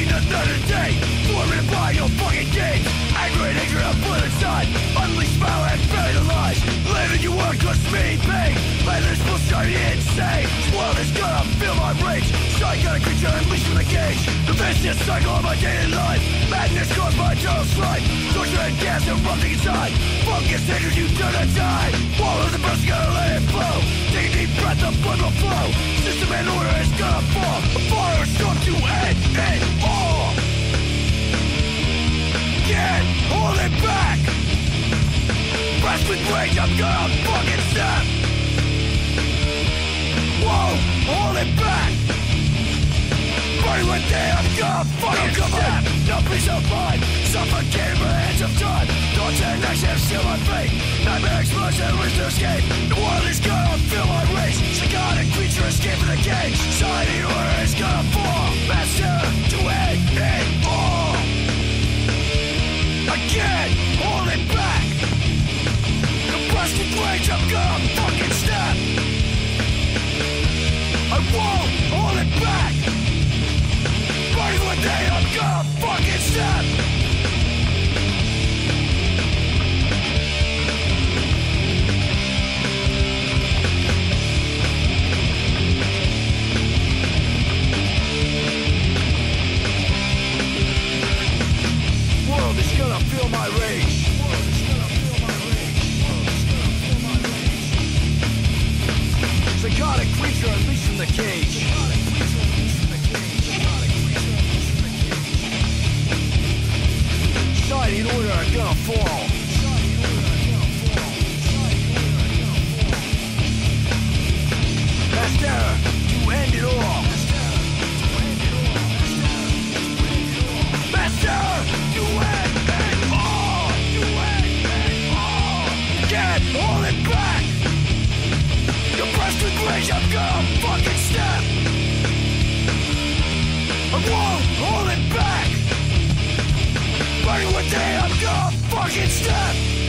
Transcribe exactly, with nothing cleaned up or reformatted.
another day, tormented by your fucking games. Anger and hatred are put inside. Unleash power and bury the lies. Living you work cause me pain. Letting this bullshit drive me insane. This world is gonna feel my rage. Psychotic creature unleashed from the cage. The vicious cycle of my daily life. Madness caused by eternal strife. Torture and gas erupting inside. Focus hatred, you do not die. Wall of the burst, gotta let it flow. Take a deep breath, the blood will flow. System and order is gonna fall. A fire storm to end it all. Can't hold it back. Pressed with rage, I'm gonna fucking snap. Whoa, hold it back. Burning one day, I'm gonna fucking snap. No peace of mind, suffocating by the hands of time. Thoughts and actions seal my fate. Nightmare explosion, risk to escape. The world is gonna feel my rage. Psychotic creature escaping the cage. Society order is gonna fall. Master to end it all. I can't hold it back. Compressed with rage, I'm gonna fucking snap. I won't hold it back. Burning one day, I'm gonna fucking snap. World is gonna feel my rage. World is gonna feel my rage. World is gonna feel my rage. Psychotic creature unleashed from the cage. Psychotic creature unleashed from the cage. Psychotic creature unleashed from the cage. Society and order are gonna fall. Society and order are gonna fall. Society and order are gonna fall. Mass terror to end it all. Mass terror to end it all. Mass terror to end it all. To end it all. Can't hold it back. Compressed with rage, I'm gonna fucking snap. I won't hold it back. Burning one day, I'm gonna fucking snap.